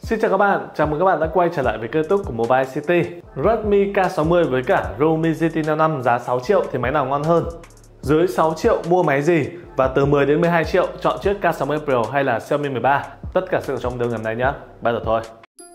Xin chào các bạn, chào mừng các bạn đã quay trở lại với kênh YouTube của Mobile City. Redmi K60 với cả Realme GT Neo 5 giá 6 triệu thì máy nào ngon hơn? Dưới 6 triệu mua máy gì? Và từ 10 đến 12 triệu chọn chiếc K60 Pro hay là Xiaomi 13? Tất cả sẽ ở trong video ngày hôm nay nhé. Bắt đầu thôi.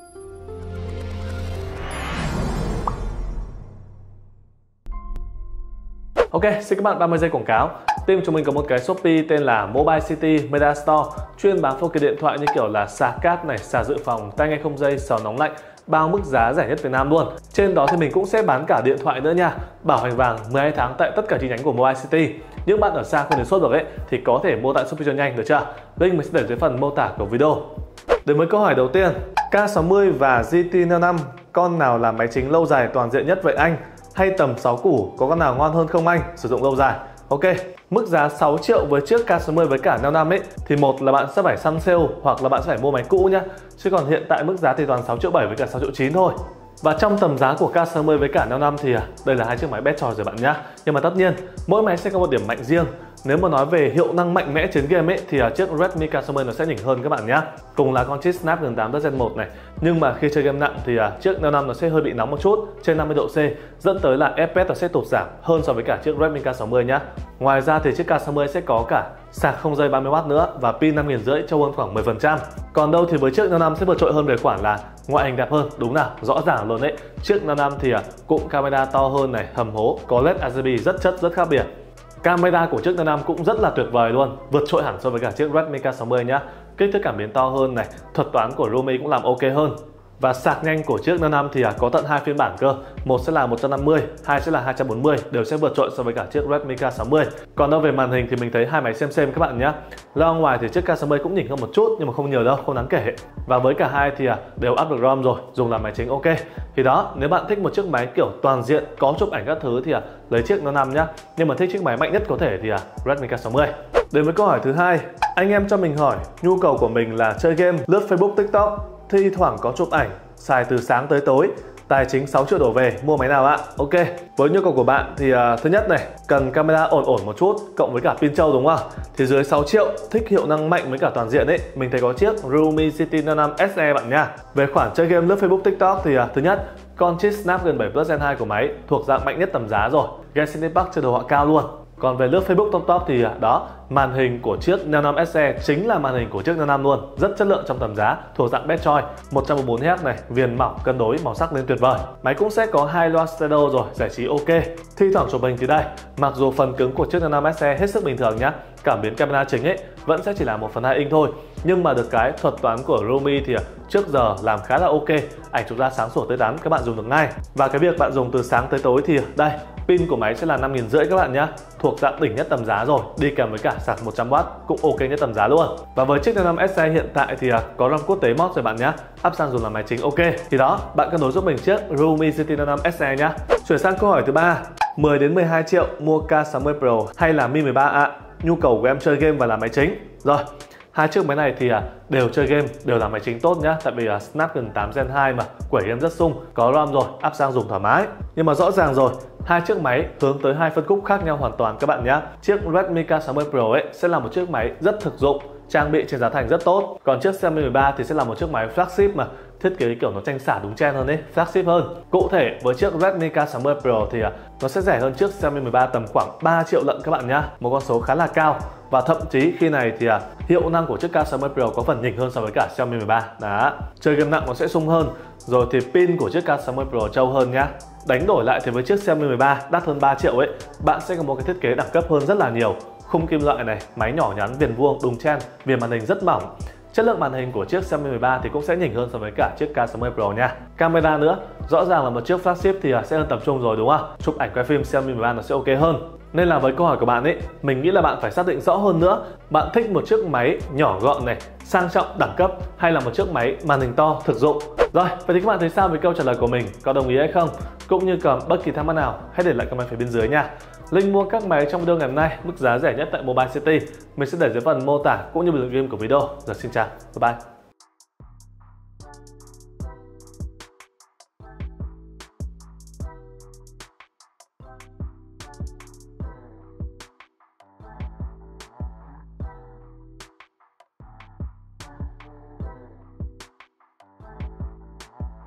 Ok, xin các bạn 30 giây quảng cáo. Team chúng mình có một cái Shopee tên là Mobile City Media Store, chuyên bán phụ kiện điện thoại như kiểu là sạc cáp này, sạc dự phòng, tai nghe không dây, sờ nóng lạnh, bao mức giá rẻ nhất Việt Nam luôn. Trên đó thì mình cũng sẽ bán cả điện thoại nữa nha. Bảo hành vàng 12 tháng tại tất cả chi nhánh của Mobile City. Những bạn ở xa không đến shop được ấy thì có thể mua tại Shopee cho nhanh, được chưa? Link mình sẽ để dưới phần mô tả của video. Đến với câu hỏi đầu tiên, K60 và GT Neo 5 con nào là máy chính lâu dài toàn diện nhất vậy anh? Hay tầm 6 củ có con nào ngon hơn không anh? Sử dụng lâu dài. Ok, mức giá 6 triệu với chiếc K60 với cả Neo 5 ấy thì một là bạn sẽ phải săn sale hoặc là bạn sẽ phải mua máy cũ nhá. Chứ còn hiện tại mức giá thì toàn 6 triệu 7 với cả 6 triệu 9 thôi. Và trong tầm giá của K60 với cả Neo 5 thì đây là hai chiếc máy best choice rồi bạn nhá. Nhưng mà tất nhiên mỗi máy sẽ có một điểm mạnh riêng. Nếu mà nói về hiệu năng mạnh mẽ trên game ấy thì chiếc Redmi K60 nó sẽ nhỉnh hơn các bạn nhé. Cùng là con chip Snapdragon 8 Gen 1 này, nhưng mà khi chơi game nặng thì chiếc Neo 5 nó sẽ hơi bị nóng một chút, trên 50 độ C, dẫn tới là FPS nó sẽ tụt giảm hơn so với cả chiếc Redmi K60 nhá. Ngoài ra thì chiếc K60 sẽ có cả sạc không dây 30W nữa và pin 5500 trâu hơn khoảng 10%. Còn đâu thì với chiếc Neo 5 sẽ vượt trội hơn về khoản là ngoại hình đẹp hơn, đúng nào, rõ ràng luôn đấy. Chiếc Neo 5 thì cụm camera to hơn này, hầm hố, có LED RGB rất chất, rất khác biệt. Camera của chiếc Neo 5 cũng rất là tuyệt vời luôn, vượt trội hẳn so với cả chiếc Redmi K60 nhá. Kích thước cảm biến to hơn này, thuật toán của Realme cũng làm ok hơn. Và sạc nhanh của chiếc Neo 5 thì có tận hai phiên bản cơ, một sẽ là 150, hai sẽ là 240, đều sẽ vượt trội so với cả chiếc Redmi K60. Còn đâu về màn hình thì mình thấy hai máy xem các bạn nhé. Ra ngoài thì chiếc K60 cũng nhỉnh hơn một chút nhưng mà không nhiều đâu, không đáng kể. Và với cả hai thì đều up được ROM rồi, dùng làm máy chính ok. Thì đó, nếu bạn thích một chiếc máy kiểu toàn diện, có chụp ảnh các thứ thì lấy chiếc Neo 5 nhá. Nhưng mà thích chiếc máy mạnh nhất có thể thì Redmi K60. Đến với câu hỏi thứ hai, anh em cho mình hỏi, nhu cầu của mình là chơi game, lướt Facebook, TikTok, thi thoảng có chụp ảnh, xài từ sáng tới tối, tài chính 6 triệu đổ về, mua máy nào ạ? Ok, với nhu cầu của bạn thì thứ nhất này, cần camera ổn một chút, cộng với cả pin trâu đúng không? Thì dưới 6 triệu, thích hiệu năng mạnh với cả toàn diện ấy, mình thấy có chiếc Realme GT Neo 5 SE bạn nha. Về khoản chơi game lướt Facebook, TikTok thì thứ nhất, con chip Snapdragon 7 Plus Gen 2 của máy thuộc dạng mạnh nhất tầm giá rồi, Genshin Impact chơi đồ họa cao luôn. Còn về lướt Facebook top thì đó, màn hình của chiếc Neo 5 SE chính là màn hình của chiếc Neo 5 luôn, rất chất lượng trong tầm giá, thuộc dạng best choice, 144Hz này, viền mỏng cân đối, màu sắc lên tuyệt vời. Máy cũng sẽ có hai loa stereo rồi, giải trí ok. Thi thoảng chụp hình thì đây, mặc dù phần cứng của chiếc Neo 5 SE hết sức bình thường nhá, cảm biến camera chính ấy vẫn sẽ chỉ là 1/2 inch thôi, nhưng mà được cái thuật toán của Realme thì trước giờ làm khá là ok, ảnh chụp ra sáng sủa tươi tắn, các bạn dùng được ngay. Và cái việc bạn dùng từ sáng tới tối thì đây, pin của máy sẽ là 5500 các bạn nhé, thuộc dạng đỉnh nhất tầm giá rồi, đi kèm với cả sạc 100W cũng ok nhất tầm giá luôn. Và với chiếc Neo 5 SE hiện tại thì có ROM quốc tế mod rồi bạn nhé, up sang dùng làm máy chính ok. Thì đó, bạn cân đối giúp mình chiếc Realme GT Neo 5 SE nhá. Chuyển sang câu hỏi thứ ba, 10 đến 12 triệu mua K60 Pro hay là Mi 13 ạ? Nhu cầu của em chơi game và làm máy chính. Rồi, hai chiếc máy này thì đều chơi game, đều là máy chính tốt nhá. Tại vì Snapdragon 8 Gen 2 mà, quẩy game rất sung, có ROM rồi, up sang dùng thoải mái. Nhưng mà rõ ràng rồi, hai chiếc máy hướng tới hai phân khúc khác nhau hoàn toàn các bạn nhé. Chiếc Redmi K60 Pro ấy sẽ là một chiếc máy rất thực dụng, trang bị trên giá thành rất tốt. Còn chiếc Xiaomi 13 thì sẽ là một chiếc máy flagship mà thiết kế kiểu nó tranh xả đúng trend hơn ấy, flagship hơn. Cụ thể với chiếc Redmi K60 Pro thì nó sẽ rẻ hơn chiếc Xiaomi 13 tầm khoảng 3 triệu lận các bạn nhá, một con số khá là cao. Và thậm chí khi này thì hiệu năng của chiếc K60 Pro có phần nhỉnh hơn so với cả Xiaomi 13. Đó, chơi game nặng nó sẽ sung hơn. Rồi thì pin của chiếc K60 Pro trâu hơn nhá. Đánh đổi lại thì với chiếc Xiaomi 13 đắt hơn 3 triệu ấy, bạn sẽ có một cái thiết kế đẳng cấp hơn rất là nhiều. Khung kim loại này, máy nhỏ nhắn, viền vuông, đùng chen, viền màn hình rất mỏng. Chất lượng màn hình của chiếc Xiaomi 13 thì cũng sẽ nhỉnh hơn so với cả chiếc K60 Pro nha. Camera nữa, rõ ràng là một chiếc flagship thì sẽ hơn tầm trung rồi đúng không? Chụp ảnh quay phim Xiaomi 13 nó sẽ ok hơn. Nên là với câu hỏi của bạn ấy, mình nghĩ là bạn phải xác định rõ hơn nữa, bạn thích một chiếc máy nhỏ gọn này, sang trọng, đẳng cấp hay là một chiếc máy màn hình to, thực dụng. Rồi, vậy thì các bạn thấy sao về câu trả lời của mình? Có đồng ý hay không? Cũng như còn bất kỳ thắc mắc nào, hãy để lại comment phía bên dưới nha. Link mua các máy trong video ngày hôm nay, mức giá rẻ nhất tại Mobile City, mình sẽ để dưới phần mô tả cũng như bình luận game của video. Giờ xin chào, bye bye.